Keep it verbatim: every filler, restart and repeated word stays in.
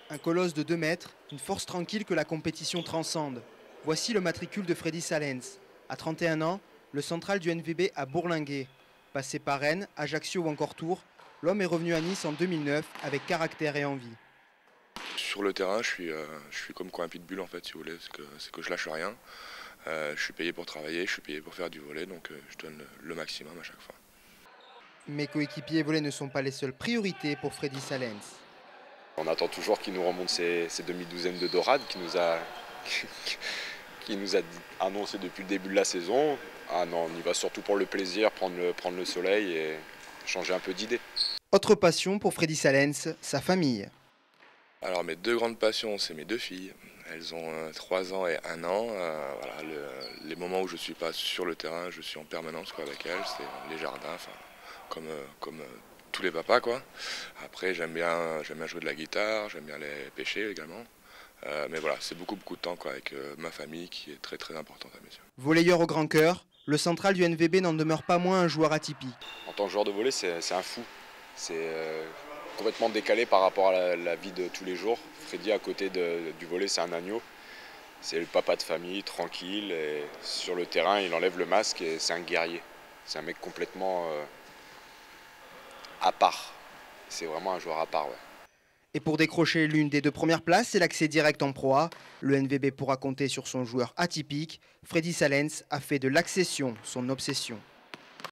Un colosse de deux mètres, une force tranquille que la compétition transcende. Voici le matricule de Freddy Salens. À trente et un ans, le central du N V B a bourlingué. Passé par Rennes, Ajaccio ou encore Tours, l'homme est revenu à Nice en deux mille neuf avec caractère et envie. Sur le terrain, je suis, euh, je suis comme quoi un pitbull en fait, si vous voulez, c'est que, c'est que je lâche rien. Euh, je suis payé pour travailler, je suis payé pour faire du volley, donc euh, je donne le, le maximum à chaque fois. Mes coéquipiers volés ne sont pas les seules priorités pour Freddy Salens. On attend toujours qu'il nous remonte ses, ses demi-douzaines de dorades qu'il nous a, qu'il nous a annoncé depuis le début de la saison. Ah non, on y va surtout pour le plaisir, prendre le, prendre le soleil et changer un peu d'idée. Autre passion pour Freddy Salens, sa famille. Alors mes deux grandes passions, c'est mes deux filles. Elles ont euh, trois ans et un an. Euh, voilà, le, les moments où je ne suis pas sur le terrain, je suis en permanence quoi, avec elles. C'est les jardins, enfin, comme, euh, comme euh, tous les papas. Quoi. Après, j'aime bien, j'aime bien jouer de la guitare, j'aime bien les pêcher également. Euh, mais voilà, c'est beaucoup, beaucoup de temps quoi, avec euh, ma famille qui est très, très importante à mes yeux. Volleyeur au grand cœur, le central du N V B n'en demeure pas moins un joueur atypique. En tant que joueur de volley, c'est, c'est un fou. C'est euh, complètement décalé par rapport à la, la vie de tous les jours. Freddy, à côté de, du volley, c'est un agneau. C'est le papa de famille, tranquille. Et sur le terrain, il enlève le masque et c'est un guerrier. C'est un mec complètement euh, à part. C'est vraiment un joueur à part, ouais. Et pour décrocher l'une des deux premières places, c'est l'accès direct en Pro A. Le N V B pourra compter sur son joueur atypique. Freddy Salens a fait de l'accession son obsession.